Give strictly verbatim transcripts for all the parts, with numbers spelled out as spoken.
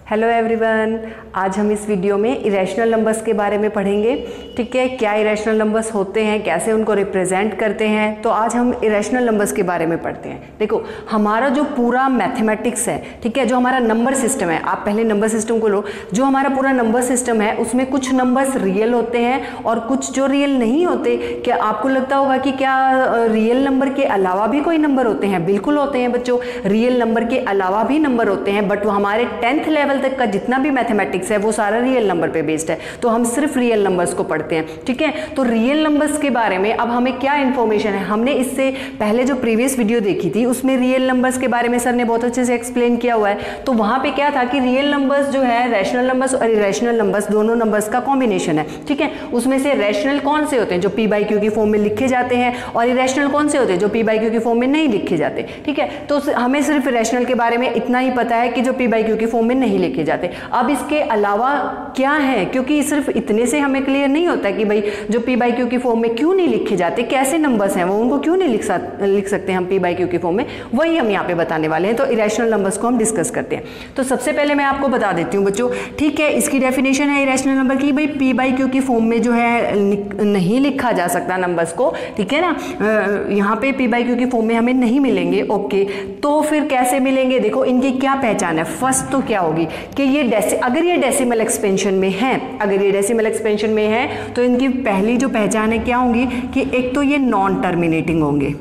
Hello everyone, आज हम इस वीडियो में इरेशनल नंबर्स के बारे में पढ़ेंगे। ठीक है, क्या इरेशनल नंबर्स होते हैं, कैसे उनको रिप्रेजेंट करते हैं। तो आज हम इरेशनल नंबर्स के बारे में पढ़ते हैं। देखो, हमारा जो पूरा मैथमेटिक्स है, ठीक है, जो हमारा नंबर सिस्टम है, आप पहले नंबर सिस्टम को लो। जो हमारा पूरा नंबर सिस्टम है उसमें कुछ नंबर्स रियल होते हैं और कुछ जो रियल नहीं होते। क्या आपको लगता होगा कि क्या रियल नंबर के अलावा भी कोई नंबर होते हैं? बिल्कुल होते हैं बच्चों, रियल नंबर के अलावा भी नंबर होते हैं, बट वो हमारे टेंथ लेवल तक का जितना भी मैथमेटिक्स है वो सारा रियल नंबर पे बेस्ड है। तो हम सिर्फ रियल नंबर्स को पढ़ते हैं। ठीक है, तो रियल नंबर्स के बारे में अब हमें क्या इंफॉर्मेशन है, हमने इससे पहले जो प्रीवियस वीडियो देखी थी उसमें रियल नंबर्स के बारे में सर ने बहुत अच्छे से एक्सप्लेन किया हुआ है। तो वहां पे क्या था कि रियल नंबर्स जो है, रैशनल नंबर्स और इरेशनल नंबर्स दोनों नंबर्स का कॉम्बिनेशन है। ठीक है, उसमें से रैशनल कौन से होते हैं जो पी बाई क्यू की फॉर्म में लिखे जाते हैं, और इरेशनल कौन से होते हैं जो पी बाई क्यू की फॉर्म में नहीं लिखे जाते। ठीक है, तो हमें सिर्फ रैशनल के बारे में इतना ही पता है कि जो पी बाई क्यू की फॉर्म में नहीं लिखे जाते। अब इसके अलावा क्या है, क्योंकि सिर्फ इतने से हमें क्लियर नहीं होता कि भाई जो पी बाई क्यू की फॉर्म में क्यों नहीं लिखे जाते, कैसे नंबर्स हैं वो, उनको क्यों नहीं लिख सा, लिख सकते हम पी बाई क्यू की फॉर्म में, वही हम यहाँ पे बताने वाले हैं। तो इरेशनल नंबर्स को हम डिस्कस करते हैं। तो सबसे पहले मैं आपको बता देती हूँ बच्चों, ठीक है, इसकी डेफिनेशन है इरेशनल नंबर की, भाई पी बाई क्यू की फॉर्म में जो है नहीं लिखा जा सकता नंबर्स को। ठीक है ना, यहाँ पे पी बाई क्यू की फॉर्म में हमें नहीं मिलेंगे। ओके, तो फिर कैसे मिलेंगे? देखो, इनकी क्या पहचान है। फर्स्ट तो क्या होगी कि ये डेसि अगर ये डेसिमल एक्सपेंशन में है, अगर ये डेसिमल एक्सपेंशन में है तो इनकी पहली जो पहचान है क्या होंगी कि एक तो ये नॉन टर्मिनेटिंग होंगे,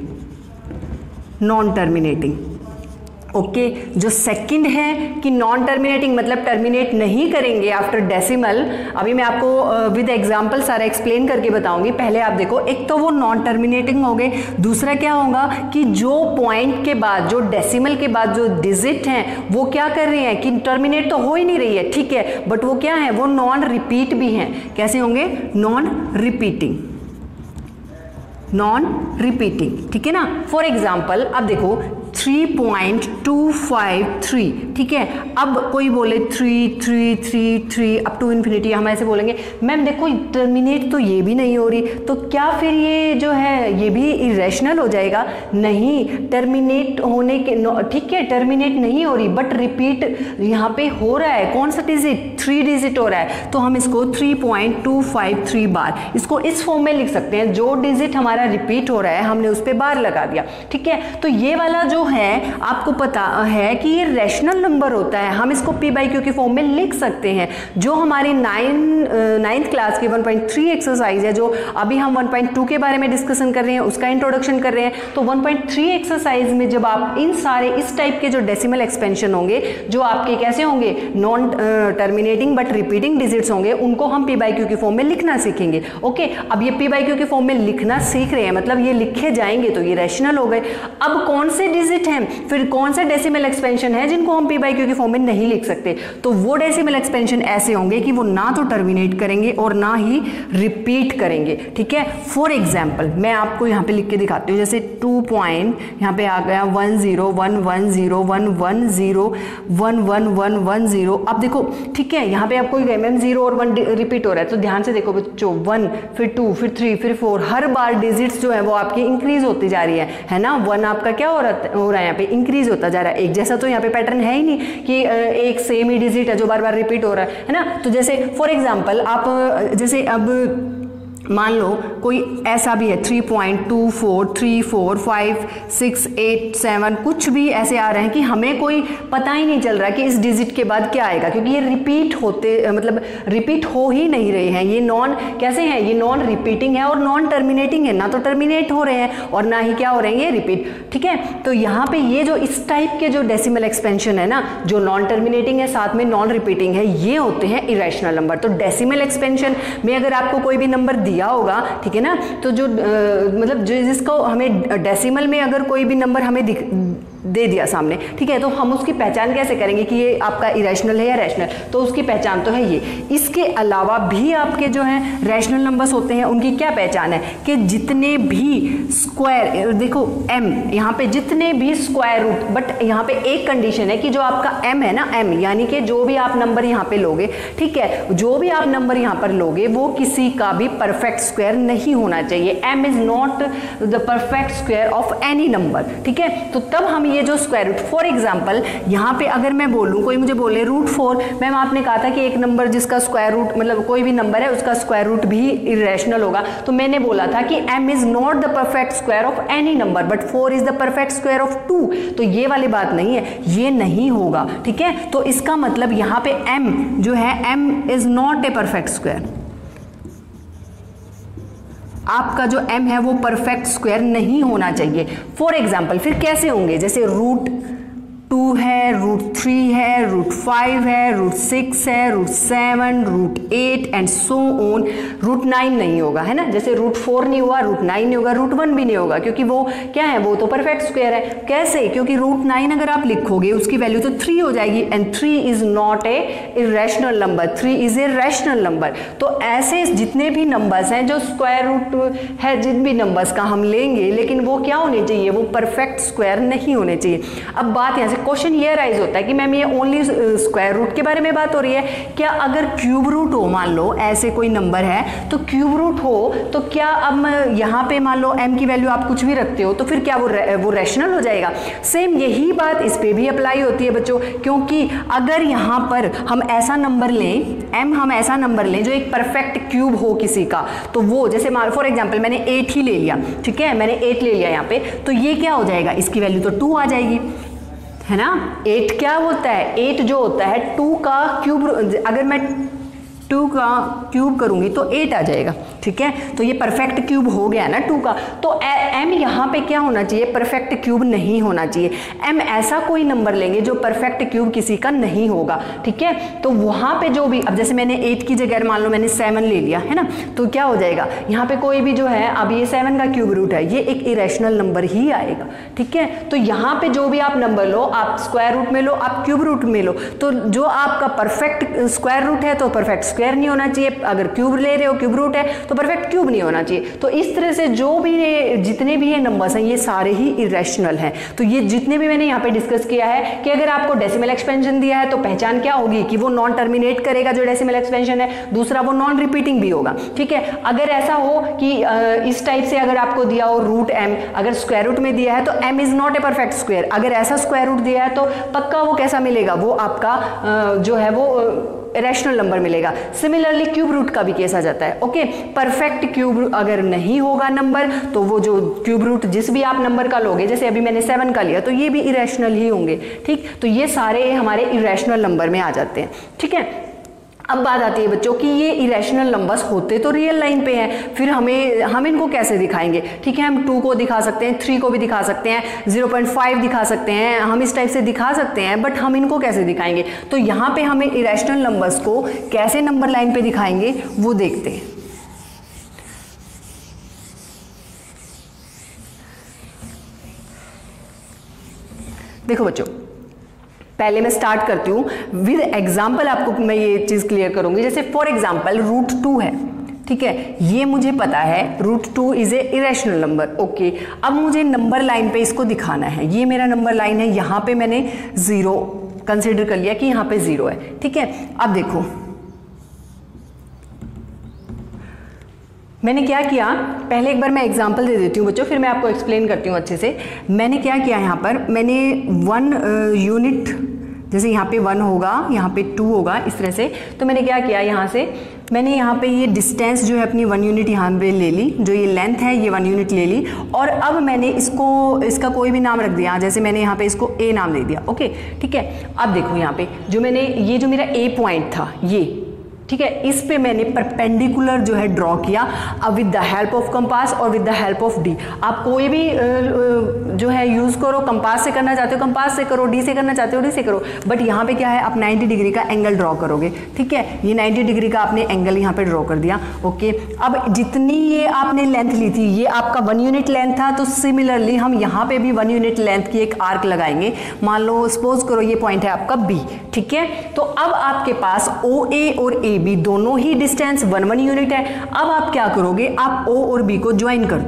नॉन टर्मिनेटिंग। ओके okay, जो सेकंड है कि नॉन टर्मिनेटिंग मतलब टर्मिनेट नहीं करेंगे आफ्टर डेसिमल। अभी मैं आपको विद एग्जांपल सारा एक्सप्लेन करके बताऊंगी। पहले आप देखो, एक तो वो नॉन टर्मिनेटिंग हो गए, दूसरा क्या होगा कि जो पॉइंट के बाद, जो डेसिमल के बाद जो डिजिट हैं वो क्या कर रहे हैं कि टर्मिनेट तो हो ही नहीं रही है, ठीक है, बट वो क्या है, वो नॉन रिपीट भी हैं। कैसे होंगे? Non repeating, non repeating. ठीक है ना। फॉर एग्जाम्पल अब देखो three point two five three, ठीक है, अब कोई बोले three three three three up to infinity, हम ऐसे बोलेंगे मैम देखो टर्मिनेट तो ये भी नहीं हो रही, तो क्या फिर ये जो है ये भी इरेशनल हो जाएगा? नहीं, टर्मिनेट होने के, ठीक है, टर्मिनेट नहीं हो रही बट रिपीट यहाँ पे हो रहा है। कौन सा डिजिट? थ्री डिजिट हो रहा है, तो हम इसको three point two five three बार, इसको इस फॉर्म में लिख सकते हैं। जो डिजिट हमारा रिपीट हो रहा है हमने उस पर बार लगा दिया। ठीक है, तो ये वाला जो है आपको पता है कि ये रैशनल नंबर होता है, हम इसको पी बाई क्यू की फॉर्म में लिख सकते हैं। जो हमारी नाइन नाइन्थ क्लास की वन पॉइंट थ्री एक्सरसाइज है, जो अभी हम वन पॉइंट टू के बारे में डिस्कशन कर रहे हैं, उसका इंट्रोडक्शन कर रहे हैं, तो वन पॉइंट थ्री एक्सरसाइज में जब आप इन सारे इस टाइप के जो डेसिमल एक्सपेंशन होंगे, जो आपके कैसे होंगे, non terminating but repeating digits होंगे, उनको हम पी बाई क्यू की फॉर्म में लिखना सीखेंगे। ओके, अब ये पी बाई क्यू की फॉर्म में लिखना सीख रहे हैं, मतलब ये लिखे जाएंगे तो ये रैशनल हो गए। अब कौन से डिजिट हैं, फिर कौन सा डेसिमल एक्सपेंशन है जिनको हम पी बाई क्यू की फॉर्म में नहीं लिख सकते? तो वो डेसिमल एक्सपेंशन ऐसे होंगे कि वो ना तो टर्मिनेट करेंगे और ना ही रिपीट करेंगे। ठीक है, फॉर एग्जांपल मैं आपको यहाँ पे लिख के दिखाती हूँ, जैसे टू पॉइंट यहाँ पे आ गया one zero one one zero one one zero one one one one zero. अब देखो, ठीक है, यहाँ पे आपको मैम जीरो और वन रिपीट हो रहा है, तो ध्यान से देखो बच्चों, वन फिर टू फिर थ्री फिर फोर, हर बार डिजिट्स जो है वो आपकी इंक्रीज होती जा रही है, है ना। वन आपका क्या हो रहा हो रहा है यहाँ पे, इंक्रीज होता जा रहा है। एक जैसा तो यहाँ पे पैटर्न है ही नहीं कि एक सेम ही डिजिट है जो बार बार रिपीट हो रहा है, है ना। तो जैसे फॉर एग्जांपल आप जैसे अब मान लो कोई ऐसा भी है three point two four three four five six eight seven, कुछ भी ऐसे आ रहे हैं कि हमें कोई पता ही नहीं चल रहा कि इस डिजिट के बाद क्या आएगा, क्योंकि ये रिपीट होते मतलब रिपीट हो ही नहीं रहे हैं। ये नॉन कैसे हैं, ये नॉन रिपीटिंग है और नॉन टर्मिनेटिंग है, ना तो टर्मिनेट हो रहे हैं और ना ही क्या हो रहे हैं, ये रिपीट। ठीक है, तो यहाँ पे ये जो इस टाइप के जो डेसिमल एक्सपेंशन है ना, जो नॉन टर्मिनेटिंग है साथ में नॉन रिपीटिंग है, ये होते हैं इरेशनल नंबर। तो डेसिमल एक्सपेंशन में अगर आपको कोई भी नंबर दिया होगा, ठीक है ना, तो जो आ, मतलब जो जिसको हमें डेसिमल में अगर कोई भी नंबर हमें दिख दे दिया सामने, ठीक है, तो हम उसकी पहचान कैसे करेंगे कि ये आपका इरेशनल है या रैशनल? तो उसकी पहचान तो है ये। इसके अलावा भी आपके जो हैं रैशनल नंबर्स होते हैं, उनकी क्या पहचान है कि जितने भी स्क्वायर, देखो m यहाँ पे जितने भी स्क्वायर रूट, बट यहाँ पे एक कंडीशन है कि जो आपका m है ना, m यानी कि जो भी आप नंबर यहाँ पे लोगे, ठीक है, जो भी आप नंबर यहाँ पर लोगे वो किसी का भी परफेक्ट स्क्वायर नहीं होना चाहिए। m is not the perfect square of any number, ठीक है। तो तब हम ये जो स्क्वायर रूट, फॉर एग्जांपल यहाँ पे अगर मैं बोलूँ, कोई मुझे बोले रूट फोर, मैम आपने कहा था कि एक नंबर जिसका स्क्वायर रूट मतलब कोई भी नंबर है उसका स्क्वायर रूट भी इरेशनल होगा, तो मैंने बोला था कि m is not the perfect square of any number but four is the perfect square of two, तो ये वाली बात नहीं है, ये नहीं होगा, ठीक है। तो इसका मतलब यहाँ पे m जो है m is not a perfect square, आपका जो m है वो परफेक्ट स्क्वायर नहीं होना चाहिए। फॉर एग्जाम्पल फिर कैसे होंगे, जैसे रूट टू है, रूट थ्री है, रूट फाइव है, रूट सिक्स है, root seven, root eight and so on, root nine नहीं होगा, है ना। जैसे रूट फोर नहीं हुआ, रूट नाइन नहीं होगा, रूट वन भी नहीं होगा, क्योंकि वो क्या है, वो तो परफेक्ट स्क्वायर है। कैसे, क्योंकि रूट नाइन अगर आप लिखोगे उसकी वैल्यू तो थ्री हो जाएगी, and three is not a irrational number, three is a rational number. तो ऐसे जितने भी नंबर्स हैं जो स्क्वायर रूट है, जिन भी नंबर्स का हम लेंगे, लेकिन वो क्या होने चाहिए, वो परफेक्ट स्क्वायर नहीं होने चाहिए। अब बात यहाँ से क्वेश्चन ये राइज होता है कि मैम ये ओनली स्क्वायर रूट के बारे में बात हो रही है क्या, अगर क्यूब रूट हो, मान लो ऐसे कोई नंबर है तो क्यूब रूट हो, तो क्या अब यहाँ पे मान लो m की वैल्यू आप कुछ भी रखते हो तो फिर क्या वो रे, वो रैशनल हो जाएगा। सेम यही बात इस पे भी अप्लाई होती है बच्चों, क्योंकि अगर यहाँ पर हम ऐसा नंबर लें, m हम ऐसा नंबर लें जो एक परफेक्ट क्यूब हो किसी का, तो वो जैसे फॉर एग्जाम्पल मैंने एट ही ले लिया, ठीक है, मैंने एट ले लिया यहाँ पे, तो ये क्या हो जाएगा, इसकी वैल्यू तो टू आ जाएगी, है ना। एट क्या होता है, एट जो होता है टू का क्यूब, अगर मैं टू का क्यूब करूंगी तो एट आ जाएगा, ठीक है। तो ये परफेक्ट क्यूब हो गया ना टू का। तो m यहाँ पे क्या होना चाहिए, परफेक्ट क्यूब नहीं होना चाहिए। m ऐसा कोई नंबर लेंगे जो परफेक्ट क्यूब किसी का नहीं होगा, ठीक है। तो वहाँ पे जो भी, अब जैसे मैंने एट की जगह मान लो मैंने सेवन ले लिया, है ना, तो क्या हो जाएगा, यहाँ पे कोई भी जो है, अब ये सेवन का क्यूब रूट है, ये एक इरेशनल नंबर ही आएगा, ठीक है। तो यहाँ पे जो भी आप नंबर लो, आप स्क्वायर रूट में लो, आप क्यूब रूट में लो, तो जो आपका परफेक्ट स्क्वायर रूट है तो परफेक्ट स्क्वायर नहीं होना चाहिए, अगर क्यूब ले रहे हो क्यूब रूट है तो परफेक्ट क्यूब नहीं होना चाहिए। तो इस तरह से जो भी ये जितने भी ये नंबर्स हैं ये सारे ही इरेशनल हैं। तो ये जितने भी मैंने यहाँ पे डिस्कस किया है कि अगर आपको डेसिमल एक्सपेंशन दिया है तो पहचान क्या होगी कि वो नॉन टर्मिनेट करेगा जो डेसिमल एक्सपेंशन है, दूसरा वो नॉन रिपीटिंग भी होगा, ठीक है। अगर ऐसा हो कि इस टाइप से अगर आपको दिया हो रूट एम, अगर स्क्वायर रूट में दिया है तो M is not a perfect square, अगर ऐसा स्क्वायर रूट दिया है तो पक्का वो कैसा मिलेगा, वो आपका जो है वो रैशनल नंबर मिलेगा। सिमिलरली क्यूब रूट का भी केस आ जाता है, ओके। परफेक्ट क्यूब अगर नहीं होगा नंबर तो वो जो क्यूब रूट जिस भी आप नंबर का लोगे, जैसे अभी मैंने सेवन का लिया तो ये भी इरेशनल ही होंगे, ठीक। तो ये सारे हमारे इरेशनल नंबर में आ जाते हैं, ठीक है। अब बात आती है बच्चों कि ये इरेशनल नंबर्स होते तो रियल लाइन पे हैं, फिर हमें हम इनको कैसे दिखाएंगे, ठीक है। हम टू को दिखा सकते हैं, थ्री को भी दिखा सकते हैं, ज़ीरो पॉइंट फाइव दिखा सकते हैं, हम इस टाइप से दिखा सकते हैं, बट हम इनको कैसे दिखाएंगे। तो यहाँ पे हमें इरेशनल नंबर्स को कैसे नंबर लाइन पे दिखाएंगे वो देखते हैं। देखो बच्चों, पहले मैं स्टार्ट करती हूँ विद एग्जाम्पल, आपको मैं ये चीज़ क्लियर करूंगी। जैसे फॉर एग्जाम्पल रूट टू है, ठीक है, ये मुझे पता है root two is a irrational number, okay. अब मुझे नंबर लाइन पे इसको दिखाना है, ये मेरा नंबर लाइन है, यहाँ पे मैंने ज़ीरो कंसिडर कर लिया कि यहाँ पे ज़ीरो है, ठीक है। अब देखो मैंने क्या किया, पहले एक बार मैं एग्जांपल दे देती हूँ बच्चों, फिर मैं आपको एक्सप्लेन करती हूँ अच्छे से। मैंने क्या किया, यहाँ पर मैंने वन यूनिट, जैसे यहाँ पे वन होगा, यहाँ पे टू होगा, इस तरह से। तो मैंने क्या किया, यहाँ से मैंने यहाँ पे ये डिस्टेंस जो है अपनी वन यूनिट यहाँ पे ले ली, जो ये लेंथ है ये वन यूनिट ले ली, और अब मैंने इसको, इसका कोई भी नाम रख दिया, जैसे मैंने यहाँ पे इसको ए नाम दे दिया, ओके, ठीक है। अब देखो यहाँ पे जो मैंने, ये जो मेरा ए पॉइंट था ये, ठीक है, इस पे मैंने परपेंडिकुलर जो है ड्रॉ किया, अब with the help of compass और with the help of D. आप कोई भी जो है यूज़ करो, कंपास से करना चाहते हो कंपास से करो, डी से करना चाहते हो डी से करो, बट यहाँ पे क्या है, आप नाइन्टी डिग्री का एंगल ड्रॉ करोगे, ठीक है। ये नाइन्टी डिग्री का आपने एंगल यहाँ पे ड्रॉ कर दिया, ओके। अब जितनी ये आपने लेंथ ली थी, ये आपका वन यूनिट लेंथ था, तो सिमिलरली हम यहाँ पे भी वन यूनिट लेंथ की एक आर्क लगाएंगे। मान लो सपोज करो ये पॉइंट है आपका बी, ठीक है। तो अब आपके पास ओ ए और ए बी दोनों ही डिस्टेंस वन वन यूनिट है। अब आप क्या करोगे, आप ओ और बी को ज्वाइन कर दो,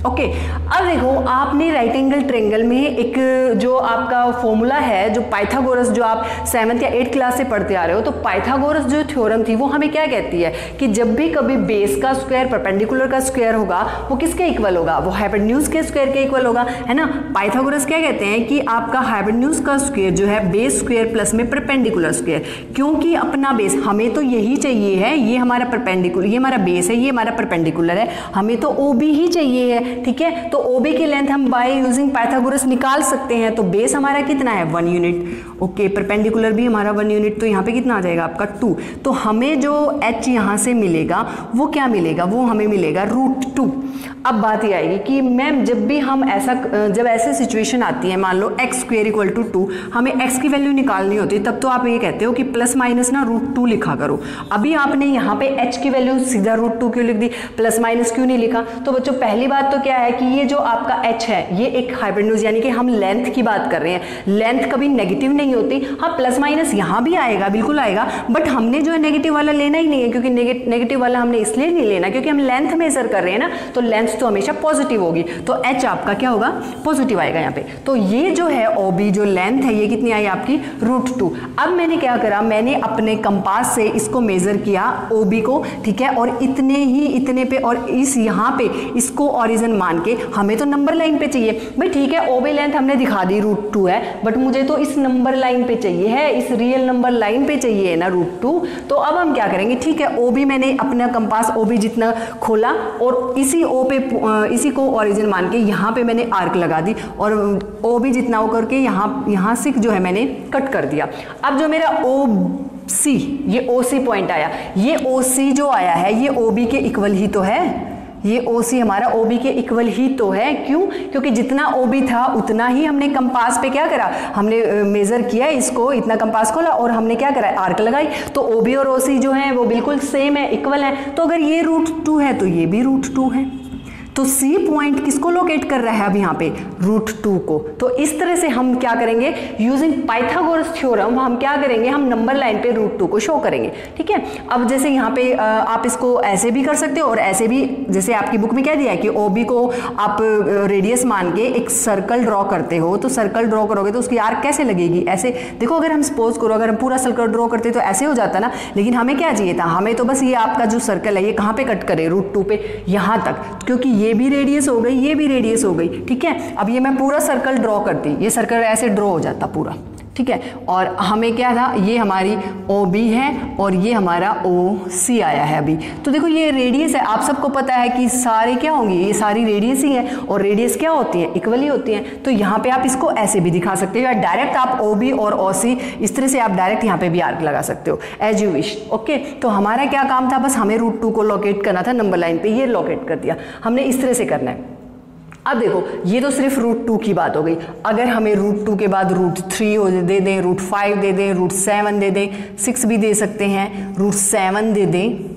ओके अब देखो आपने राइट एंगल ट्रायंगल में एक जो आपका फॉर्मूला है, जो पाइथागोरस, जो आप सेवन्थ या एट्थ क्लास से पढ़ते आ रहे हो, तो पाइथागोरस जो थ्योरम थी वो हमें क्या कहती है कि जब भी कभी बेस का स्क्वायर परपेंडिकुलर का स्क्वायर होगा वो किसके इक्वल होगा, वो हाइपोटेन्यूज के स्क्वायर के इक्वल होगा, है ना। पाइथागोरस क्या कहते हैं कि आपका हाइपोटेन्यूज का स्क्वायर जो है बेस स्क्वायर प्लस में परपेंडिकुलर स्क्वायर, क्योंकि अपना बेस हमें तो यही चाहिए है, ये हमारा परपेंडिकुलर, ये हमारा बेस है, ये हमारा परपेंडिकुलर है, हमें तो ओ बी ही चाहिए है, ठीक है। तो ओबी की लेंथ हम बाय यूजिंग पाइथागोरस निकाल सकते हैं। तो बेस हमारा कितना है, वन यूनिट, ओके, परपेंडिकुलर भी हमारा वन यूनिट, तो यहाँ पे कितना आ जाएगा आपका टू। तो हमें जो एच यहाँ से मिलेगा वो क्या मिलेगा, वो हमें मिलेगा रूट टू। अब बात ये आएगी कि मैम जब भी हम ऐसा, जब ऐसे सिचुएशन आती है, मान लो X square equal to two, हमें एक्स की वैल्यू निकालनी होती है, तब तो आप ये कहते हो कि प्लस माइनस ना रूट टू लिखा करो। अभी आपने यहाँ पे एच की वैल्यू सीधा रूट टू क्यों लिख दी, प्लस माइनस क्यों नहीं लिखा। तो बच्चों पहली बात तो क्या है कि ये जो आपका एच है ये एक हाइपोटेन्यूज, यानी कि हम लेंथ की बात कर रहे हैं, लेंथ कभी नेगेटिव नहीं होती। हाँ प्लस माइनस यहाँ भी आएगा, बिल्कुल आएगा, बट हमने जो है नेगेटिव वाला लेना ही नहीं है, क्योंकि नेगेटिव वाला हमने इसलिए नहीं लेना क्योंकि हम लेंथ मेजर कर रहे हैं ना, तो लेंथ तो हमेशा पॉजिटिव होगी, तो एच आपका क्या होगा, पॉजिटिव आएगा यहाँ पे। तो ये जो है ओबी जो लेंथ है ये कितनी आई आपकी, रूट टू। अब मैंने क्या करा, मैंने अपने कंपास से इसको मेजर किया ओबी को, ठीक है, और इतने ही इतने पे और इस यहाँ पे इसको ओरिजिन मान के, हमें तो नंबर लाइन पे चाहिए भाई, ठीक है, ओबी लेंथ हमने दिखा दी रूट टू है, बट मुझे तो इस नंबर लाइन पे चाहिए है, इस रियल नंबर लाइन पे चाहिए है ना रूट टू। तो अब हम क्या करेंगे, ठीक है, ओबी मैंने अपना कंपास ओबी जितना खोला और इसी ओ पे इसी को ओरिजिन मान के यहाँ पे मैंने आर्क लगा दी और ओबी जितना हो करके यहाँ यहाँ से जो है मैंने कट कर दिया। अब जो मेरा ओ सी, ये ओ सी पॉइंट आया, ये ओ सी जो आया है ये ओ बी के इक्वल ही तो है, ये ओ सी हमारा ओ बी के इक्वल ही तो है। क्यों, क्योंकि जितना ओ बी था उतना ही हमने कंपास पे क्या करा, हमने मेजर किया इसको, इतना कंपास खोला और हमने क्या करा, आर्क लगाई। तो ओ बी और ओ सी जो है वो बिल्कुल सेम है, इक्वल है। तो अगर ये रूट टू है तो ये भी रूट टू है। तो सी पॉइंट किसको लोकेट कर रहा है अब यहाँ पे, रूट टू को। तो इस तरह से हम क्या करेंगे, यूजिंग पाइथागोरस थ्योरम हम क्या करेंगे, हम नंबर लाइन पे रूट टू को शो करेंगे, ठीक है। अब जैसे यहाँ पे आप इसको ऐसे भी कर सकते हो और ऐसे भी, जैसे आपकी बुक में क्या दिया है कि ओबी को आप रेडियस मान के एक सर्कल ड्रॉ करते हो, तो सर्कल ड्रॉ करोगे तो उसकी आर्क कैसे लगेगी, ऐसे। देखो अगर हम सपोज करो अगर हम पूरा सर्कल ड्रॉ करते तो ऐसे हो जाता ना, लेकिन हमें क्या चाहिए था, हमें तो बस ये आपका जो सर्कल है ये कहाँ पे कट करे, रूट टू पे, यहाँ तक, क्योंकि ये भी रेडियस हो गई, ये भी रेडियस हो गई, ठीक है। अब ये मैं पूरा सर्कल ड्रॉ करती, ये सर्कल ऐसे ड्रॉ हो जाता पूरा, ठीक है। और हमें क्या था, ये हमारी ओ बी है और ये हमारा ओ सी आया है अभी। तो देखो ये रेडियस है, आप सबको पता है कि सारे क्या होंगे, ये सारी रेडियस ही है और रेडियस क्या होती है, इक्वल ही होती है। तो यहाँ पे आप इसको ऐसे भी दिखा सकते हो या डायरेक्ट आप ओ बी और ओ सी इस तरह से आप डायरेक्ट यहाँ पे भी आर्क लगा सकते हो, एज यू विश, ओके। तो हमारा क्या काम था, बस हमें रूट टू को लोकेट करना था नंबर लाइन पे, ये लोकेट कर दिया हमने, इस तरह से करना है। अब देखो ये तो सिर्फ रूट टू की बात हो गई, अगर हमें रूट टू के बाद रूट थ्री हो दे दें, रूट फाइव दे दें, रूट सेवन दे दें, सिक्स भी दे सकते हैं, रूट सेवन दे दें,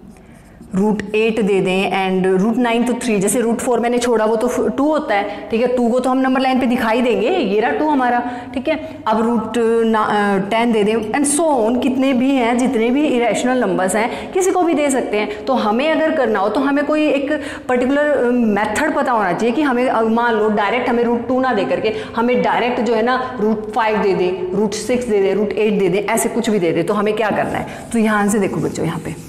रूट एट दे दें एंड रूट नाइन तो थ्री, जैसे रूट फोर मैंने छोड़ा वो तो टू होता है, ठीक है, टू को तो हम नंबर लाइन पे दिखाई देंगे, ये रहा टू हमारा, ठीक है। अब रूट टेन दे दें एंड सो ऑन, कितने भी हैं, जितने भी इरेशनल नंबर्स हैं किसी को भी दे सकते हैं। तो हमें अगर करना हो तो हमें कोई एक पर्टिकुलर मेथड पता होना चाहिए कि हमें, मान लो डायरेक्ट हमें रूट टू ना दे करके हमें डायरेक्ट जो है ना रूट फाइव दे दें, रूट सिक्स दे दें, रूट एट दे दें, ऐसे कुछ भी दे दें, तो हमें क्या करना है। तो यहाँ से देखो बच्चों, यहाँ पे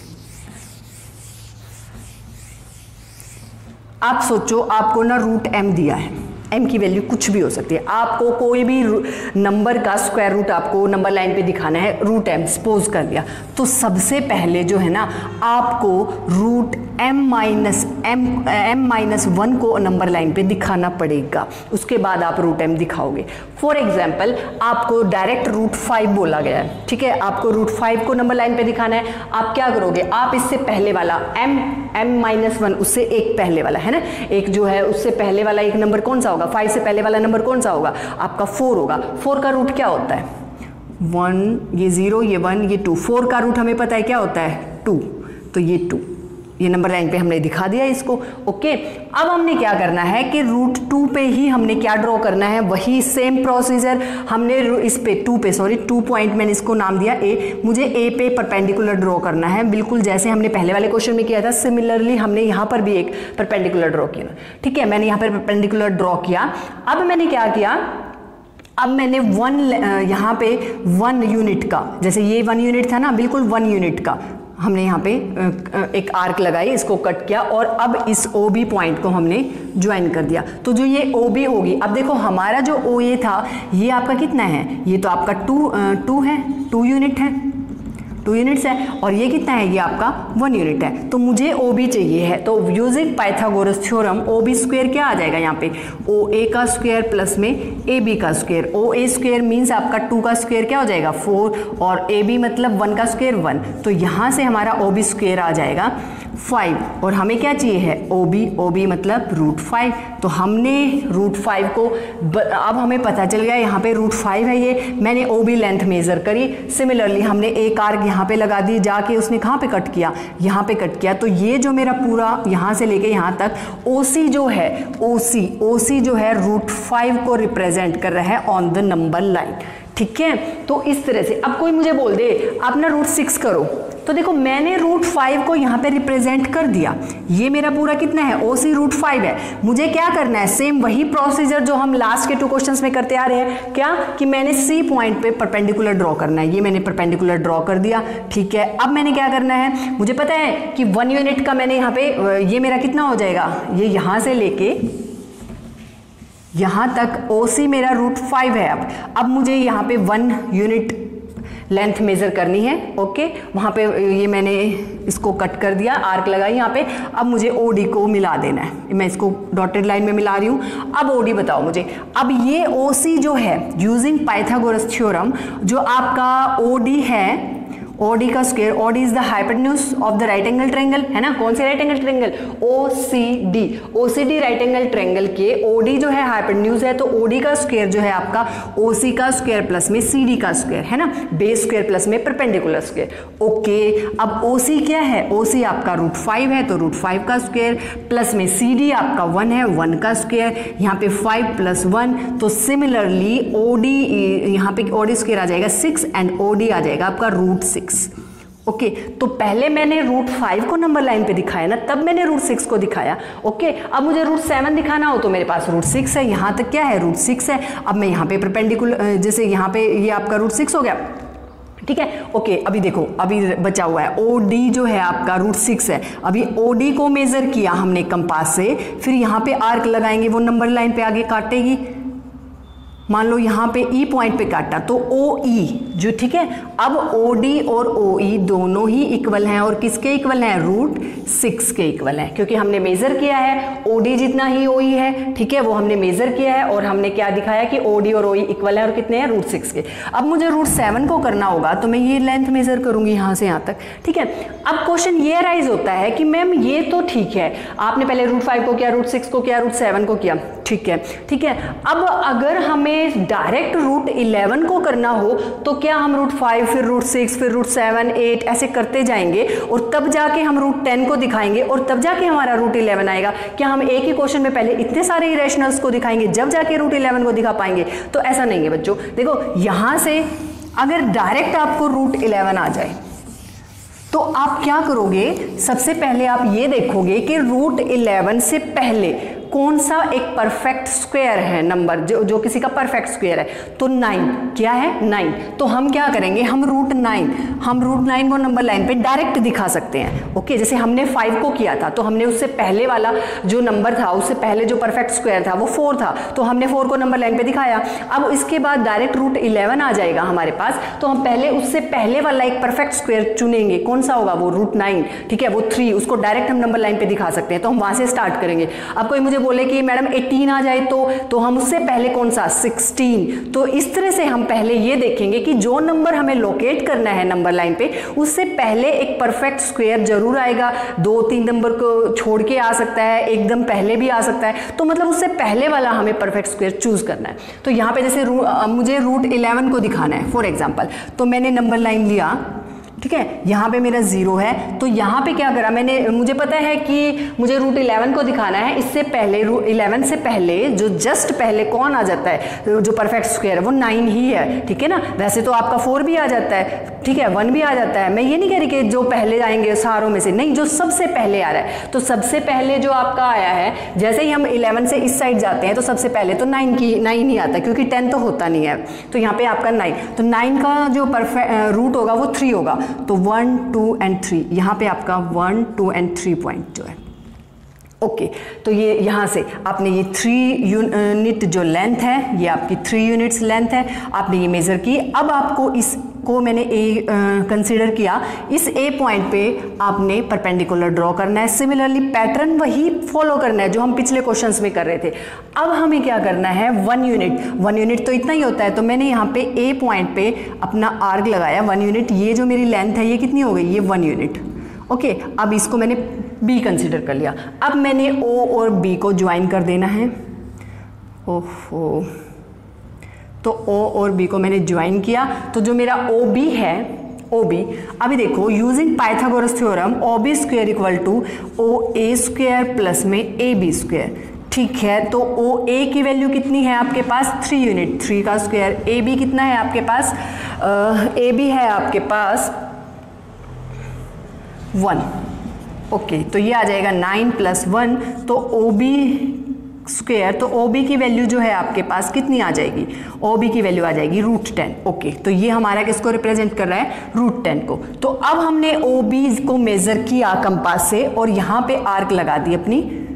आप सोचो आपको ना रूट एम दिया है, एम की वैल्यू कुछ भी हो सकती है, आपको कोई भी नंबर का स्क्वायर रूट आपको नंबर लाइन पे दिखाना है, रूट एम सपोज कर दिया। तो सबसे पहले जो है ना आपको root M minus M M minus one को नंबर लाइन पे दिखाना पड़ेगा, उसके बाद आप रूट एम दिखाओगे। फॉर एग्जाम्पल आपको डायरेक्ट रूट फाइव बोला गया है, ठीक है, आपको रूट फाइव को नंबर लाइन पे दिखाना है, आप क्या करोगे, आप इससे पहले वाला एम एम माइनस वन, उससे एक पहले वाला है ना, एक जो है उससे पहले वाला एक नंबर कौन सा होगा, फाइव से पहले वाला नंबर कौन सा होगा, आपका फोर होगा। फोर का रूट क्या होता है, वन, ये जीरो, ये वन, ये टू, फोर का रूट हमें पता है क्या होता है, टू, तो ये टू, ये नंबर लाइन पे हमने दिखा दिया इसको। ओके, अब हमने क्या करना है कि रूट टू पे ही हमने क्या ड्रॉ करना है, वही सेम प्रोसीजर हमने इस पे टू पे सॉरी टू पॉइंट मैंने इसको नाम दिया ए, मुझे ए पे परपेंडिकुलर ड्रॉ करना है, बिल्कुल जैसे हमने पहले वाले क्वेश्चन में किया था। सिमिलरली हमने यहाँ पर भी एक परपेंडिकुलर ड्रॉ किया। ठीक है, मैंने यहाँ पर परपेंडिकुलर ड्रॉ किया। अब मैंने क्या किया, अब मैंने वन यहाँ पे वन यूनिट का, जैसे ये वन यूनिट था ना, बिल्कुल वन यूनिट का हमने यहाँ पे एक आर्क लगाई, इसको कट किया और अब इस ओ बी पॉइंट को हमने ज्वाइन कर दिया। तो जो ये ओ बी होगी, अब देखो हमारा जो ओ ए था ये आपका कितना है, ये तो आपका टू टू है, टू यूनिट है, टू यूनिट्स है, और ये कितना है, ये आपका वन यूनिट है। तो मुझे ओ बी चाहिए है, तो using Pythagoras theorem O B square क्या आ जाएगा यहाँ पे, ओ ए का स्क्वायर प्लस में ए बी का square. O A square means आपका टू का स्क्वायर क्या हो जाएगा, फोर, और ए बी मतलब वन का स्क्वायर वन, तो यहाँ से हमारा ओ बी स्क्वायर आ जाएगा फाइव, और हमें क्या चाहिए है, ओ बी, ओ बी मतलब रूट फाइव। तो हमने रूट फाइव को ब, अब हमें पता चल गया यहाँ पे रूट फाइव है, ये मैंने ओ बी लेंथ मेजर करी। सिमिलरली हमने एक आर्क यहाँ पे लगा दी, जाके उसने कहाँ पे कट किया, यहाँ पे कट किया। तो ये जो मेरा पूरा यहाँ से लेके यहाँ तक ओ सी जो है, ओ सी ओ सी जो है रूट फाइव को रिप्रेजेंट कर रहा है ऑन द नंबर लाइन। ठीक है, तो इस तरह से अब कोई मुझे बोल दे आप ना रूट सिक्स करो, तो देखो मैंने रूट फाइव को यहाँ पे रिप्रेजेंट कर दिया, ये मेरा पूरा कितना है, ओ सी रूट फाइव है। मुझे क्या करना है, सेम वही प्रोसीजर जो हम लास्ट के टू क्वेश्चंस में करते आ रहे हैं, क्या कि मैंने सी पॉइंट पे परपेंडिकुलर ड्रॉ करना है। ये मैंने परपेंडिकुलर ड्रॉ कर दिया। ठीक है, अब मैंने क्या करना है, मुझे पता है कि वन यूनिट का मैंने यहाँ पे, ये मेरा कितना हो जाएगा, ये यहाँ से लेके यहाँ तक ओ सी मेरा रूट फाइव है। अब अब मुझे यहाँ पे वन यूनिट लेंथ मेजर करनी है। ओके, वहाँ पे ये मैंने इसको कट कर दिया, आर्क लगाई यहाँ पे। अब मुझे ओ डी को मिला देना है, मैं इसको डॉटेड लाइन में मिला रही हूँ। अब ओ डी बताओ मुझे, अब ये ओ सी जो है यूजिंग पाइथागोरस थ्योरम, जो आपका ओ डी है, O D का square, O D is the hypotenuse of the right angle triangle, है ना। कौन से right angle triangle, O C D, O C D right angle triangle के O D जो है हाइपोटेन्यूज है, तो O D का स्क्वायर जो है आपका O C का स्क्वायर प्लस में C D का स्क्वायर, है ना, बेस स्क्वायर प्लस में परपेंडिकुलर स्क्वायर। ओके, अब O C क्या है, O C आपका रूट फाइव है, तो रूट फाइव का स्क्वायर प्लस में C D आपका वन है, वन का स्क्वायर, यहाँ पे फाइव प्लस वन, तो सिमिलरली O D यहाँ पे O D स्क्वायर आ जाएगा सिक्स एंड O D आ जाएगा आपका रूट सिक्स। ओके okay, तो पहले मैंने रूट फाइव को नंबर लाइन पे दिखाया ना, तब मैंने रूट सिक्स को दिखाया। ओके okay, अब मुझे रूट सेवन दिखाना हो तो मेरे पास रूट सिक्स है, यहाँ तक क्या है, रूट सिक्स है। अब मैं यहाँ पे परपेंडिकुलर, जैसे यहाँ पे ये यह आपका रूट सिक्स हो गया। ठीक है, ओके okay, अभी देखो अभी बचा हुआ है ओ डी जो है आपका रूट सिक्स है। अभी ओ डी को मेजर किया हमने कंपास से, फिर यहाँ पे आर्क लगाएंगे, वो नंबर लाइन पे आगे काटेगी। मान लो यहाँ पे ई पॉइंट पे काटा तो ओ ई जो, ठीक है। अब ओ डी और ओ ई दोनों ही इक्वल हैं, और किसके इक्वल हैं, रूट सिक्स के इक्वल हैं, क्योंकि हमने मेजर किया है ओ डी जितना ही ओ ई है। ठीक है, वो हमने मेजर किया है और हमने क्या दिखाया कि ओ डी और ओ ई इक्वल है, और कितने हैं, रूट सिक्स के। अब मुझे रूट सेवन को करना होगा तो मैं ये लेंथ मेजर करूंगी यहाँ से यहाँ तक। ठीक है, अब क्वेश्चन ये राइज होता है कि मैम ये तो ठीक है, आपने पहले रूट फाइव को किया, रूट सिक्स को किया, रूट सेवन को किया, ठीक है ठीक है। अब अगर हमें डायरेक्ट रूट इलेवन को करना हो तो क्या हम रूट फाइव, फिर रूट सिक्स, फिर रूट सेवन, एट ऐसे करते जाएंगे, और तब जाके हम रूट टेन को दिखाएंगे, और तब जाके हमारा रूट इलेवन आएगा। क्या हम एक ही क्वेश्चन में पहले इतने सारे इरेशनल्स को दिखाएंगे जब जाके रूट इलेवन को दिखा पाएंगे? तो ऐसा नहीं है बच्चों। देखो यहां से अगर डायरेक्ट आपको रूट इलेवन आ जाए तो आप क्या करोगे, सबसे पहले आप ये देखोगे कि रूट इलेवन से पहले कौन सा एक परफेक्ट स्क्वायर है नंबर, जो जो किसी का परफेक्ट स्क्वायर है, तो नाइन। क्या है, नाइन। तो हम क्या करेंगे, हम रूट नाइन हम रूट नाइन को नंबर लाइन पे डायरेक्ट दिखा सकते हैं। ओके, जैसे हमने फाइव को किया था तो हमने उससे पहले वाला जो नंबर था, उससे पहले जो परफेक्ट स्क्वायर था वो फोर था, तो हमने फोर को नंबर लाइन पे दिखाया। अब इसके बाद डायरेक्ट रूट इलेवन आ जाएगा हमारे पास, तो हम पहले उससे पहले वाला एक परफेक्ट स्क्वायर चुनेंगे। कौन सा होगा, वो रूट नाइन। ठीक है, वो थ्री, उसको डायरेक्ट हम नंबर लाइन पे दिखा सकते हैं, तो हम वहां से स्टार्ट करेंगे। अब कोई मुझे बोले कि मैडम एटीन आ जाए तो तो हम उससे पहले कौन सा, सिक्सटीन। तो इस तरह से हम पहले ये देखेंगे कि जो नंबर हमें लोकेट करना है नंबर लाइन पे, उससे पहले एक परफेक्ट स्क्वायर जरूर आएगा। दो तीन नंबर को छोड़ के आ सकता है, एकदम पहले भी आ सकता है, तो मतलब उससे पहले वाला हमें परफेक्ट स्क्वायर चूज करना है। तो यहाँ पे जैसे रू, मुझे रूट इलेवन को दिखाना है फॉर एग्जाम्पल, तो मैंने नंबर लाइन लिया, ठीक है, यहाँ पे मेरा जीरो है, तो यहाँ पे क्या करा मैंने, मुझे पता है कि मुझे रूट इलेवन को दिखाना है, इससे पहले रूट इलेवन से पहले जो जस्ट पहले कौन आ जाता है, जो परफेक्ट स्क्वायर है वो नाइन ही है, ठीक है ना। वैसे तो आपका फोर भी आ जाता है, ठीक है, वन भी आ जाता है, मैं ये नहीं कह रही कि जो पहले आएंगे सारों में से, नहीं, जो सबसे पहले आ रहा है, तो सबसे पहले जो आपका आया है, जैसे ही हम इलेवन से इस साइड जाते हैं तो सबसे पहले तो नाइन की नाइन ही आता है, क्योंकि टेन तो होता नहीं है, तो यहाँ पे आपका नाइन, तो नाइन का जो परफेक्ट रूट होगा वो थ्री होगा, तो वन टू एंड थ्री, यहाँ पे आपका one two and three point जो है, ओके okay, तो ये यहाँ से आपने ये थ्री यूनिट जो लेंथ है, ये आपकी थ्री यूनिट्स लेंथ है, आपने ये मेज़र की। अब आपको इसको मैंने ए कंसीडर किया, इस ए पॉइंट पे आपने परपेंडिकुलर ड्रॉ करना है, सिमिलरली पैटर्न वही फॉलो करना है जो हम पिछले क्वेश्चंस में कर रहे थे। अब हमें क्या करना है, वन यूनिट, वन यूनिट तो इतना ही होता है, तो मैंने यहाँ पे ए पॉइंट पे अपना आर्क लगाया वन यूनिट, ये जो मेरी लेंथ है ये कितनी हो गई, ये वन यूनिट, ओके okay, अब इसको मैंने बी कंसीडर कर लिया। अब मैंने ओ और बी को ज्वाइन कर देना है, ओहो, तो ओ और बी को मैंने ज्वाइन किया, तो जो मेरा ओ बी है, ओ बी, अभी देखो using Pythagoras theorem, O B square equal to O A square plus में ए बी स्क्वायर, ठीक है। तो ओ ए की वैल्यू कितनी है आपके पास, थ्री यूनिट, थ्री का स्क्वायर, ए बी कितना है आपके पास, ए बी है आपके पास वन, ओके okay, तो ये आ जाएगा नाइन प्लस वन, तो ओ बी स्क्वायर, तो ओ बी की वैल्यू जो है आपके पास कितनी आ जाएगी, ओ बी की वैल्यू आ जाएगी रूट टेन, ओके, तो ये हमारा किसको रिप्रेजेंट कर रहा है, रूट टेन को। तो अब हमने ओ बी को मेजर किया कंपास से और यहाँ पे आर्क लगा दी अपनी,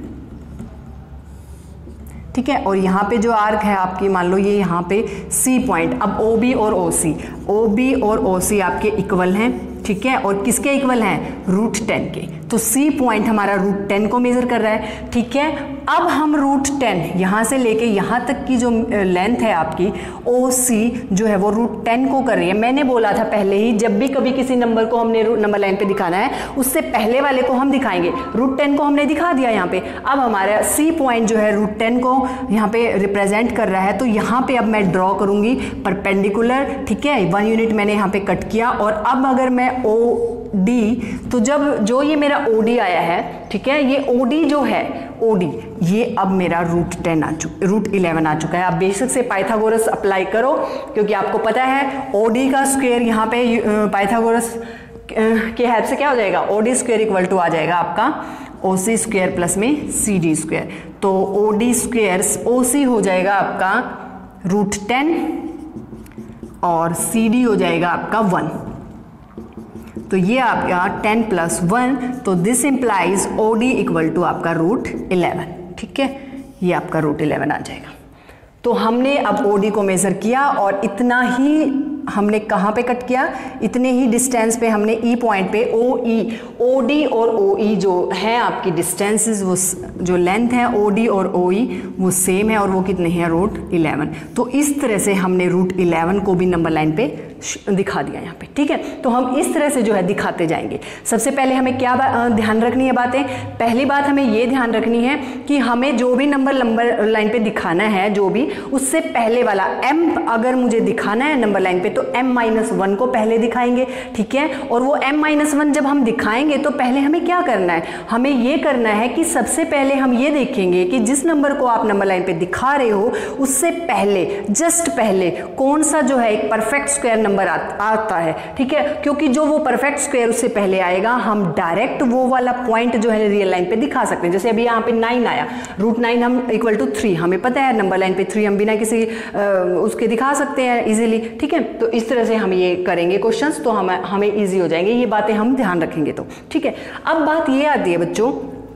ठीक है, और यहाँ पे जो आर्क है आपकी, मान लो ये यहाँ पे सी पॉइंट, अब ओ बी और ओ सी, ओ बी और ओ सी आपके इक्वल हैं, ठीक है, और किसके इक्वल हैं, रूट टेन के, तो सी पॉइंट हमारा रूट टेन को मेजर कर रहा है, ठीक है। अब हम रूट टेन यहाँ से लेके यहाँ तक की जो लेंथ है आपकी ओ सी जो है वो रूट टेन को कर रही है। मैंने बोला था पहले ही, जब भी कभी किसी नंबर को हमने नंबर लाइन पे दिखाना है उससे पहले वाले को हम दिखाएंगे, रूट टेन को हमने दिखा दिया यहाँ पे। अब हमारा सी पॉइंट जो है रूट टेन को यहाँ पे रिप्रेजेंट कर रहा है, तो यहाँ पे अब मैं ड्रॉ करूंगी परपेंडिकुलर, ठीक है, वन यूनिट मैंने यहाँ पे कट किया, और अब अगर मैं ओ डी, तो जब जो ये मेरा ओ डी आया है, ठीक है, ये ओ डी जो है ओ डी, ये अब मेरा रूट टेन आ चुका, रूट इलेवन आ चुका है। आप बेसिक से पाइथागोरस अप्लाई करो, क्योंकि आपको पता है ओ डी का स्क्वायर यहाँ पे पाइथागोरस के हेल्प से क्या हो जाएगा, O D square equal to आ जाएगा आपका ओ सी स्क्वायर प्लस में सी डी स्क्वायर, तो ओ डी स्क्वायर ओ सी हो जाएगा आपका रूट टेन और सी डी हो जाएगा आपका वन, तो ये आपका टेन प्लस वन, तो this implies O D equal to आपका रूट इलेवन, ठीक है, ये आपका रूट इलेवन आ जाएगा। तो हमने अब ओ डी को मेजर किया और इतना ही हमने कहाँ पे कट किया, इतने ही डिस्टेंस पे हमने ई पॉइंट पे ओ ई, ओ डी और ओ ई जो है आपकी डिस्टेंसेस, वो जो लेंथ है ओ डी और ओ ई वो सेम है, और वो कितने हैं, रूट इलेवन। तो इस तरह से हमने रूट इलेवन को भी नंबर लाइन पे दिखा दिया यहाँ पे, ठीक है। तो हम इस तरह से जो है दिखाते जाएंगे। सबसे पहले हमें क्या ध्यान रखनी है बातें, पहली बात हमें ये ध्यान रखनी है कि हमें जो भी नंबर नंबर लाइन पे दिखाना है, जो भी उससे पहले वाला एम अगर मुझे दिखाना है नंबर लाइन पे, तो m माइनस वन को पहले दिखाएंगे, ठीक है। और वो m माइनस वन जब हम दिखाएंगे तो पहले हमें क्या करना है, हमें ये करना है कि सबसे पहले हम ये देखेंगे कि जिस नंबर को आप नंबर लाइन पे दिखा रहे हो उससे पहले, जस्ट पहले कौन सा जो है एक परफेक्ट स्क्वायर नंबर आ, आता है, ठीक है। क्योंकि जो वो परफेक्ट स्क्वायर उससे पहले आएगा, हम डायरेक्ट वो वाला पॉइंट जो है रियल लाइन पे दिखा सकते हैं। जैसे अभी यहाँ पे नाइन आया, रूट नाइन हम इक्वल टू थ्री, हमें पता है नंबर लाइन पे थ्री हम बिना किसी आ, उसके दिखा सकते हैं इजीली, ठीक है। तो इस तरह से हम ये करेंगे क्वेश्चंस, तो हम हमें इजी हो जाएंगे, ये बातें हम ध्यान रखेंगे तो, ठीक है। अब बात ये आती है बच्चों,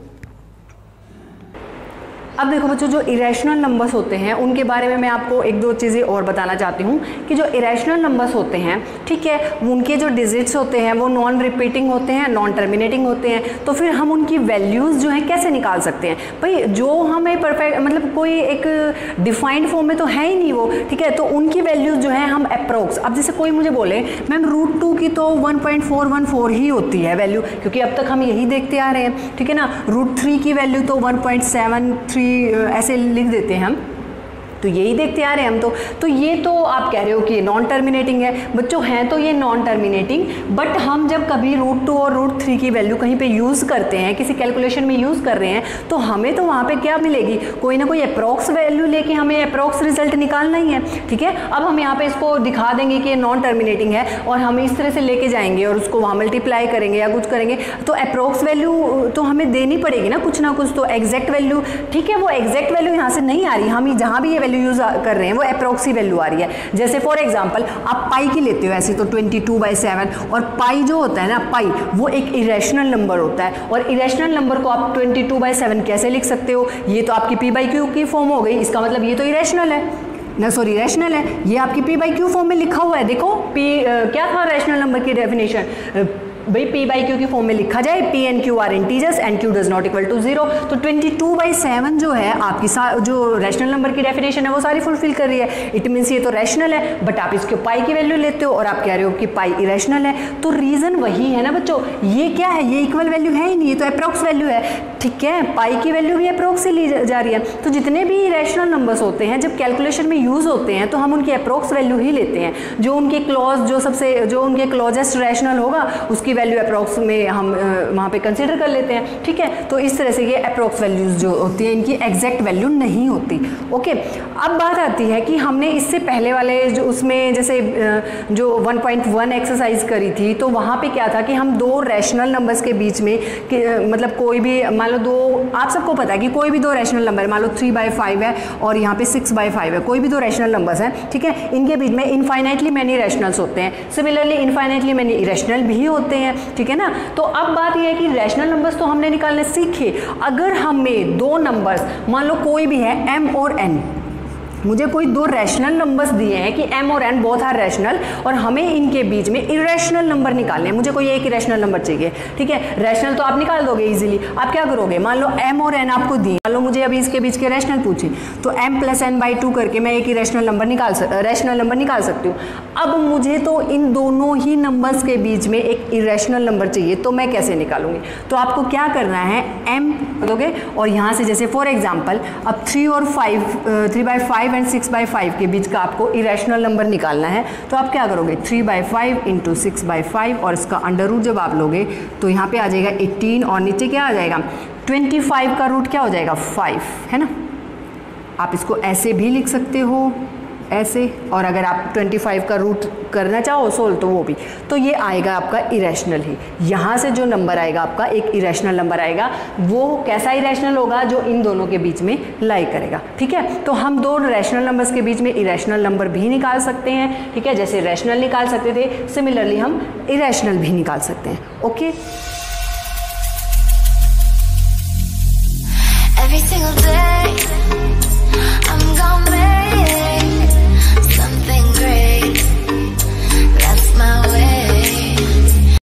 अब देखो बच्चों, जो इरेशनल नंबर्स होते हैं उनके बारे में मैं आपको एक दो चीज़ें और बताना चाहती हूँ कि जो इरेशनल नंबर्स होते हैं, ठीक है, उनके जो डिजिट्स होते हैं वो नॉन रिपीटिंग होते हैं, नॉन टर्मिनेटिंग होते हैं। तो फिर हम उनकी वैल्यूज़ जो हैं कैसे निकाल सकते हैं भाई, जो हमें परफेक्ट मतलब कोई एक डिफाइंड फॉर्म में तो है ही नहीं वो, ठीक है। तो उनकी वैल्यूज़ जो है हम अप्रोक्स, अब जैसे कोई मुझे बोले मैम रूट टू की तो one point four one four ही होती है वैल्यू, क्योंकि अब तक हम यही देखते आ रहे हैं, ठीक है ना। रूट थ्री की वैल्यू तो वन पॉइंट सेवन थ्री ऐसे लिख देते हैं हम, तो यही देखते आ रहे हैं हम। तो तो ये तो आप कह रहे हो कि नॉन टर्मिनेटिंग है बच्चों, हैं तो ये नॉन टर्मिनेटिंग, बट हम जब कभी रूट टू और रूट थ्री की वैल्यू कहीं पे यूज़ करते हैं, किसी कैलकुलेशन में यूज़ कर रहे हैं, तो हमें तो वहाँ पे क्या मिलेगी, कोई ना कोई अप्रॉक्स वैल्यू लेके हमें अप्रॉक्स रिजल्ट निकालना ही है। ठीक है, अब हम यहाँ पे इसको दिखा देंगे कि ये नॉन टर्मिनेटिंग है और हम इस तरह से लेके जाएंगे और उसको वहाँ मल्टीप्लाई करेंगे या कुछ करेंगे, तो अप्रॉक्स वैल्यू तो हमें देनी पड़ेगी ना कुछ ना कुछ, तो एग्जैक्ट वैल्यू, ठीक है, वो एग्जैक्ट वैल्यू यहाँ से नहीं आ रही, हम जहाँ भी ये वैल्यू यूज़ कर रहे हैं वो अप्रॉक्सी वैल्यू आ रही है। जैसे फॉर एग्जांपल आप पाई की लेते हो ऐसे तो ट्वेंटी टू बाई सेवन, और पाई जो होता है ना, पाई वो एक इरेशनल नंबर होता है, और इरेशनल नंबर को आप ट्वेंटी टू बाई सेवन कैसे लिख सकते हो, ये तो आपकी पी बाई क्यू की फॉर्म हो गई, इसका मतलब ये तो इरेशनल है ना, सॉरी रैशनल है, ये आपकी पी बाई क्यू फॉर्म में लिखा हुआ है। देखो पी आ, क्या था रैशनल नंबर की डेफिनेशन, भाई पी बाई क्यू की फॉर्म में लिखा जाए, P and Q are integers and Q does not equal to zero, तो ट्वेंटी टू बाई सेवन जो है आपकी जो रैशनल नंबर की डेफिनेशन है वो सारी फुलफिल कर रही है। इट मीन्स ये तो रैशनल है, बट आप इसके पाई की वैल्यू लेते हो और आप कह रहे हो कि पाई इरेशनल है, तो रीजन वही है ना बच्चों, ये क्या है, ये इक्वल वैल्यू है ही नहीं, ये तो अप्रॉक्स वैल्यू है। ठीक है, पाई की वैल्यू भी अप्रॉक्स से ली जा रही है, तो जितने भी रैशनल नंबर्स होते हैं जब कैलकुलेशन में यूज होते हैं तो हम उनकी अप्रॉक्स वैल्यू ही लेते हैं, जो उनके क्लॉज जो सबसे जो उनके क्लोजेस्ट रैशनल होगा उसकी वैल्यू अप्रॉक्स में हम वहाँ पे कंसीडर कर लेते हैं। ठीक है, तो इस तरह से ये अप्रॉक्स वैल्यूज जो होती हैं इनकी एग्जैक्ट वैल्यू नहीं होती। ओके, अब बात आती है कि हमने इससे पहले वाले जो उसमें जैसे जो वन पॉइंट वन एक्सरसाइज करी थी, तो वहाँ पे क्या था कि हम दो रैशनल नंबर्स के बीच में कि, मतलब कोई भी मान लो दो, आप सबको पता है कि कोई भी दो रैशनल नंबर, मान लो थ्री बाई फाइव है और यहाँ पे सिक्स बाई फाइव है, कोई भी दो रैशनल नंबर्स हैं, ठीक है, इनके बीच में इनफाइनाइटली मैनी रैशनल्स होते हैं, सिमिलरली इनफाइनाइटली मैनी इरेशनल भी होते हैं। ठीक है ना, तो अब बात यह है कि रैशनल नंबर्स तो हमने निकालने सीखे, अगर हमें दो नंबर्स मान लो कोई भी है m और n, मुझे कोई दो रैशनल नंबर्स दिए हैं कि m और n बोथ आर रैशनल और हमें इनके बीच में इरेशनल नंबर निकालने हैं, मुझे कोई एक इरेशनल नंबर चाहिए। ठीक है, रैशनल तो आप निकाल दोगे इजीली, आप क्या करोगे, मान लो m और n आपको दिए, मान लो मुझे अभी इसके बीच के रैशनल पूछे, तो m plus N by two करके मैं एक इरेशनल नंबर निकाल सक रैशनल नंबर निकाल सकती हूँ। अब मुझे तो इन दोनों ही नंबर्स के बीच में एक इरेशनल नंबर चाहिए, तो मैं कैसे निकालूंगी, तो आपको क्या करना है, m दोगे और यहाँ से जैसे फॉर एग्जाम्पल अब थ्री और five three by five and six by five के बीच का आपको इरेशनल नंबर निकालना है, तो आप क्या करोगे, three by five into six by five और इसका अंडर रूट जब आप लोगे तो यहाँ पे आ जाएगा एटीन और नीचे क्या आ जाएगा, ट्वेंटी फाइव का रूट क्या हो जाएगा, फाइव, है ना। आप इसको ऐसे भी लिख सकते हो, ऐसे, और अगर आप पच्चीस का रूट करना चाहो सोल्व तो वो भी, तो ये आएगा आपका इरेशनल ही। यहाँ से जो नंबर आएगा आपका एक इरेशनल नंबर आएगा, वो कैसा इरेशनल होगा, जो इन दोनों के बीच में लाई करेगा। ठीक है, तो हम दो रैशनल नंबर्स के बीच में इरेशनल नंबर भी निकाल सकते हैं। ठीक है, जैसे रैशनल निकाल सकते थे, सिमिलरली हम इरेशनल भी निकाल सकते हैं। Okay, Every single day